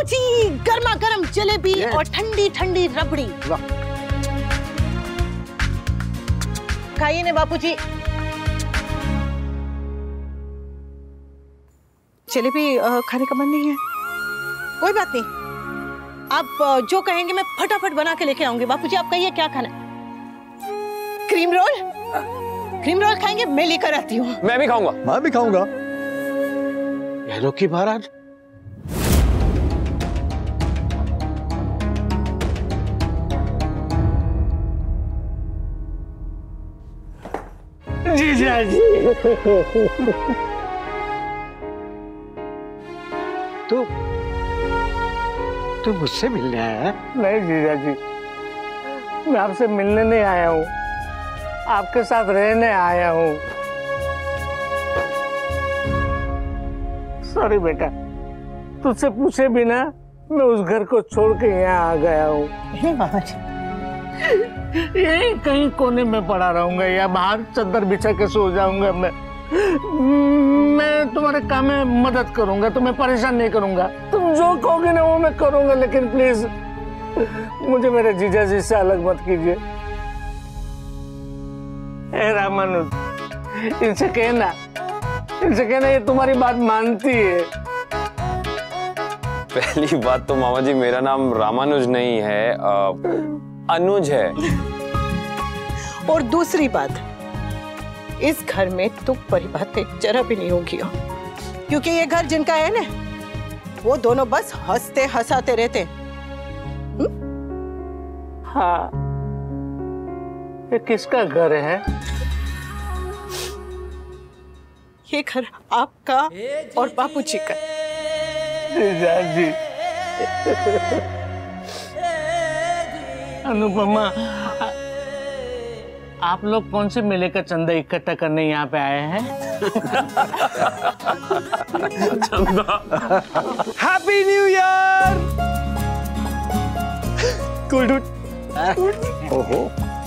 बापूजी, गर्मा गर्म जलेबी और ठंडी ठंडी रबड़ी। खाइए ना बापूजी। जलेबी खाने का मन नहीं है? कोई बात नहीं, आप जो कहेंगे मैं फटाफट बना के लेके आऊंगी। बापूजी आप कहिए क्या खाना? Cream roll? क्रीम रोल खाएंगे? मैं लेकर आती हूँ। मैं भी खाऊंगा। मैं भी खाऊंगा। ये लो की महाराज। जीजा जी तू मुझसे मिलने आया है? नहीं जीजा जी, मैं आपसे मिलने नहीं आया हूँ, आपके साथ रहने आया हूँ। सॉरी बेटा, तुझसे पूछे बिना मैं उस घर को छोड़ के यहाँ आ गया हूँ। नहीं बाबा जी, यही कहीं कोने में पड़ा रहूंगा या बाहर चादर बिछा के सो जाऊंगा। मैं तुम्हारे काम में मदद करूंगा, तुम्हें परेशान नहीं करूंगा। तुम जो कहोगे ना वो मैं करूंगा, लेकिन प्लीज मुझे मेरे जीजा जी से अलग मत कीजिए। रामानुज, इनसे कहना ये तुम्हारी बात मानती है। पहली बात तो मामा जी, मेरा नाम रामानुज नहीं है, अनुज है। और दूसरी बात, इस घर में तुक परी बातें जरा भी नहीं होगी, क्योंकि ये घर जिनका है ना, वो दोनों बस हंसते हंसाते रहते। हाँ, ये किसका घर है? ये घर आपका और बापूजी का। जीजा जी, अनुपमा, आप लोग कौन से मेले का चंदा इकट्ठा करने यहाँ पे आए हैं? Chanda. Happy new year. Cool dude. ओहो।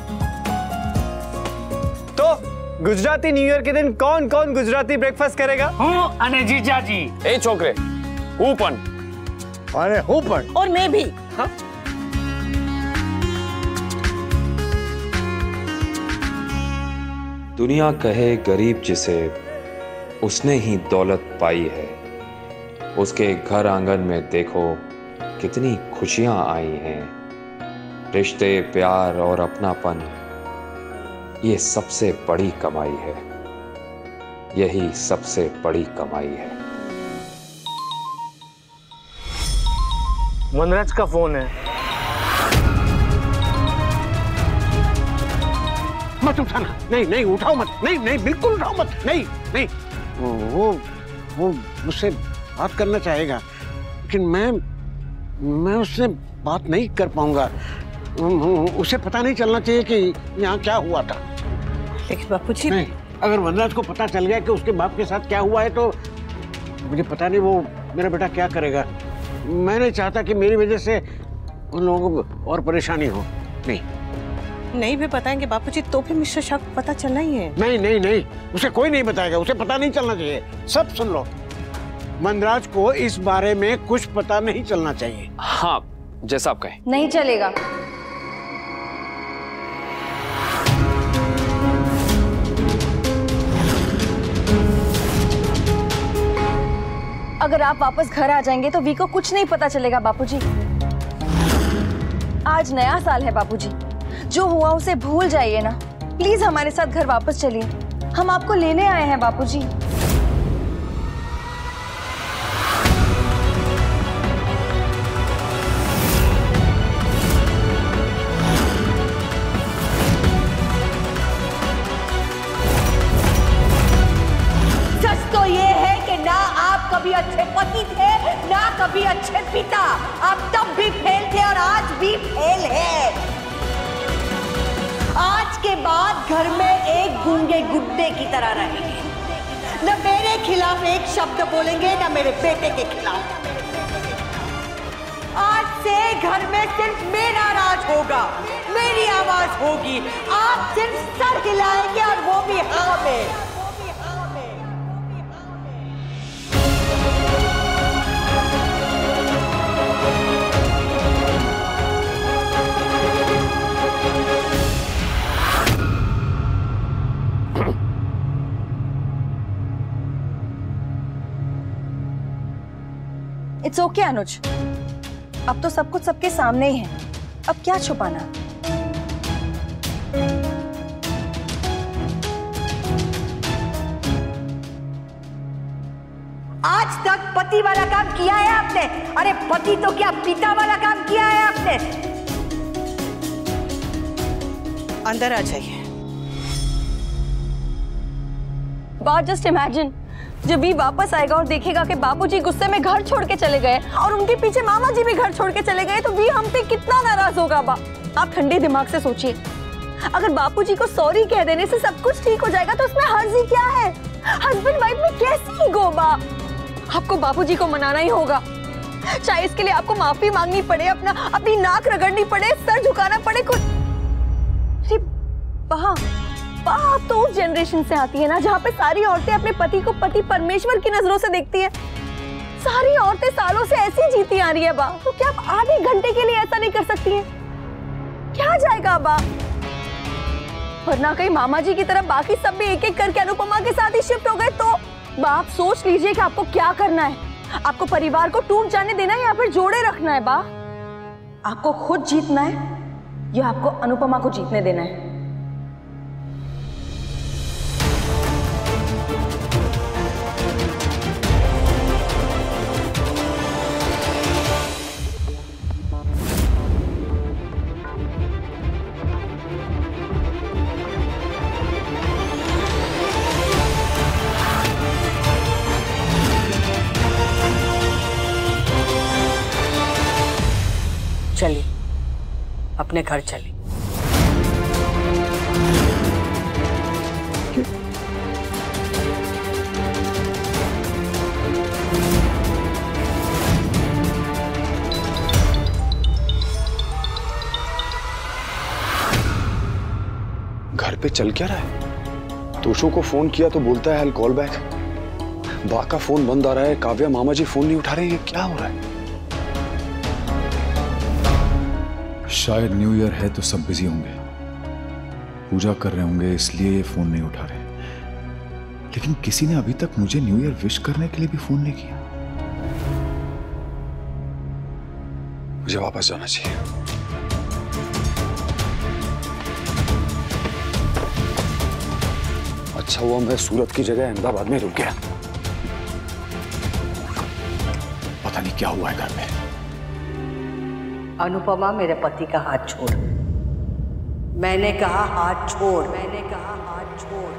तो गुजराती न्यू ईयर के दिन कौन कौन गुजराती ब्रेकफास्ट करेगा? हूँ अने जीजा जी। ए छोकरे, ऊपन। अरे ऊपन। और मैं भी। हाँ? दुनिया कहे गरीब जिसे, उसने ही दौलत पाई है। उसके घर आंगन में देखो कितनी खुशियां आई हैं। रिश्ते, प्यार और अपनापन, ये सबसे बड़ी कमाई है। यही सबसे बड़ी कमाई है। मनराज का फोन है। मत उठाना, नहीं उठाओ मत, नहीं बिल्कुल उठाओ मत, नहीं। वो मुझसे बात करना चाहेगा, लेकिन मैं उससे बात नहीं कर पाऊंगा। उसे पता नहीं चलना चाहिए कि यहाँ क्या हुआ था। लेकिन बापूजी, नहीं, अगर वनराज को पता चल गया कि उसके बाप के साथ क्या हुआ है तो मुझे पता नहीं वो मेरा बेटा क्या करेगा। मैं नहीं चाहता कि मेरी वजह से उन लोगों को और परेशानी हो। नहीं भी बताएंगे बापूजी तो भी मिस्टर शाह को पता चलना ही है। नहीं, उसे कोई नहीं बताएगा, उसे पता नहीं चलना चाहिए। सब सुन लो, मनराज को इस बारे में कुछ पता नहीं चलना चाहिए। हाँ, जैसा आप कहें। नहीं चलेगा। अगर आप वापस घर आ जाएंगे तो वी को कुछ नहीं पता चलेगा बापूजी। आज नया साल है बापूजी, जो हुआ उसे भूल जाइए ना। प्लीज हमारे साथ घर वापस चलिए, हम आपको लेने आए हैं बापूजी। सच तो ये है कि ना आप कभी अच्छे पति थे, ना कभी अच्छे पिता। आप तब भी फेल थे और आज भी फेल है। आज के बाद घर में एक गूंगे गुड्डे की तरह रहेंगे। न मेरे खिलाफ एक शब्द बोलेंगे, न मेरे बेटे के खिलाफ। आज से घर में सिर्फ मेरा राज होगा, मेरी आवाज होगी। आप सिर्फ सर हिलाएंगे और वो भी हाँ में। इट्स ओके अनुज, अब तो सब कुछ सबके सामने ही है, अब क्या छुपाना। आज तक पति वाला काम किया है आपने? अरे पति तो क्या, पिता वाला काम किया है आपने? अंदर आ जाइए। बात जस्ट इमेजिन, जब भी वापस आएगा और देखेगा कि बापूजी गुस्से में घर छोड़ के चले गए और उनके पीछे मामा जी भी घर छोड़ के चले गए, तो भी हम पे कितना नाराज होगा बा। आप ठंडे दिमाग से सोचिए, अगर बापूजी को सॉरी कह देने से सब कुछ ठीक हो जाएगा तो उसमें हर्जी क्या है? हस्बैंड वाइफ में कैसी ईगो बा? आपको बापूजी को मनाना ही होगा, चाहे इसके लिए आपको माफी मांगनी पड़े, अपनी नाक रगड़नी पड़े, सर झुकाना पड़े, कुछ। अरे बहा, आप तो उस जनरेशन से आती है ना जहाँ पे सारी औरतें अपने पति को पति परमेश्वर की नजरों से देखती है। सारी औरतें सालों से ऐसी जीती आ रही है बा, तो क्या आप आधे घंटे के लिए ऐसा नहीं कर सकती हैं? क्या जाएगा बा? वरना कहीं मामा जी की तरह बाकी सब भी एक एक करके अनुपमा के साथ ही शिफ्ट हो गए तो बा, आप सोच लीजिए कि आपको क्या करना है। आपको परिवार को टूट जाने देना है या फिर जोड़े रखना है बा? आपको खुद जीतना है या आपको अनुपमा को जीतने देना है? चलिए अपने घर चलिए। घर पे चल क्या रहा है? तोशो को फोन किया तो बोलता है आई कॉल बैक। बा का फोन बंद आ रहा है, काव्या मामा जी फोन नहीं उठा रहे हैं, क्या हो रहा है? शायद न्यू ईयर है तो सब बिजी होंगे, पूजा कर रहे होंगे, इसलिए ये फोन नहीं उठा रहे। लेकिन किसी ने अभी तक मुझे न्यू ईयर विश करने के लिए भी फोन नहीं किया। मुझे वापस जाना चाहिए। अच्छा हुआ मैं सूरत की जगह अहमदाबाद में रुक गया। पता नहीं क्या हुआ है घर में। अनुपमा, मेरे पति का हाथ छोड़। मैंने कहा हाथ छोड़, मैंने कहा हाथ छोड़।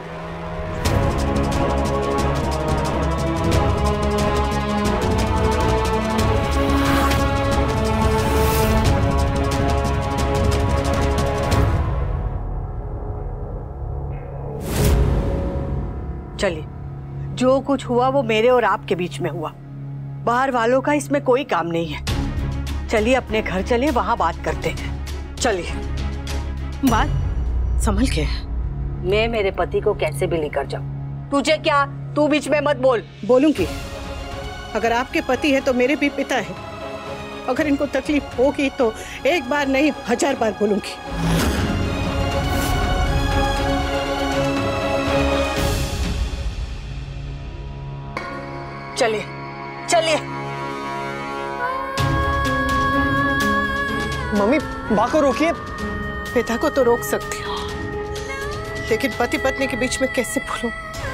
चलिए, जो कुछ हुआ वो मेरे और आपके बीच में हुआ, बाहर वालों का इसमें कोई काम नहीं है। चलिए अपने घर चलिए, वहां बात करते हैं। चलिए। बात संभल के। मैं मेरे पति को कैसे भी लेकर जाऊं? तुझे क्या? तू बीच में मत बोल। बोलूंगी। अगर आपके पति है तो मेरे भी पिता है। अगर इनको तकलीफ होगी तो एक बार नहीं 1000 बार बोलूंगी। चलिए चलिए। मम्मी, बा को रोकिए। पिता को तो रोक सकती हूँ, लेकिन पति पत्नी के बीच में कैसे बोलूं?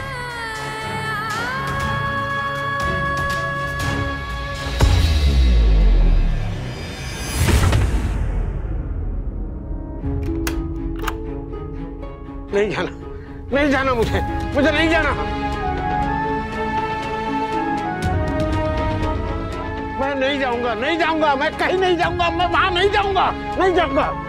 नहीं जाना, नहीं जाना, मुझे नहीं जाना। मैं नहीं जाऊंगा, नहीं जाऊंगा, मैं कहीं नहीं जाऊंगा, मैं वहां नहीं जाऊंगा, नहीं जाऊंगा।